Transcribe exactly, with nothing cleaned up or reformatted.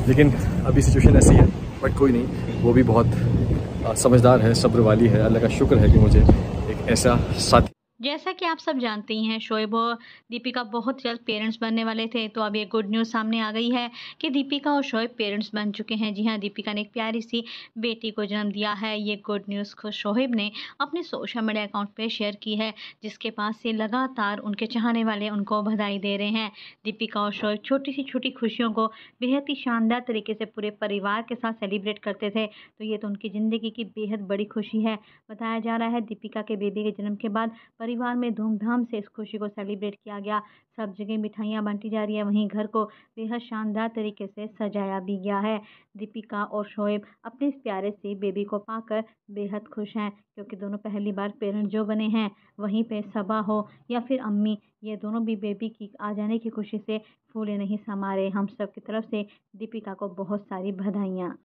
लेकिन अभी सिचुएशन ऐसी है, बट कोई नहीं, वो भी बहुत समझदार है, सब्र वाली है। अल्लाह का शुक्र है कि मुझे एक ऐसा साथी। जैसा कि आप सब जानते ही हैं, शोएब और दीपिका बहुत जल्द पेरेंट्स बनने वाले थे, तो अब ये गुड न्यूज़ सामने आ गई है कि दीपिका और शोएब पेरेंट्स बन चुके हैं। जी हाँ, दीपिका ने एक प्यारी सी बेटी को जन्म दिया है। ये गुड न्यूज़ खुद शोएब ने अपने सोशल मीडिया अकाउंट पे शेयर की है, जिसके पास से लगातार उनके चाहने वाले उनको बधाई दे रहे हैं। दीपिका और शोएब छोटी सी छोटी खुशियों को बेहद ही शानदार तरीके से पूरे परिवार के साथ सेलिब्रेट करते थे, तो ये तो उनकी ज़िंदगी की बेहद बड़ी खुशी है। बताया जा रहा है दीपिका के बेबी के जन्म के बाद परिवार में धूमधाम से इस खुशी को सेलिब्रेट किया गया। सब जगह मिठाइयाँ बांटी जा रही है, वहीं घर को बेहद शानदार तरीके से सजाया भी गया है। दीपिका और शोएब अपने इस प्यारे से बेबी को पाकर बेहद खुश हैं, क्योंकि दोनों पहली बार पेरेंट जो बने हैं। वहीं पे सबा हो या फिर अम्मी, ये दोनों भी बेबी की आ जाने की खुशी से फूले नहीं समा रहे। हम सब की तरफ से दीपिका को बहुत सारी बधाइयाँ।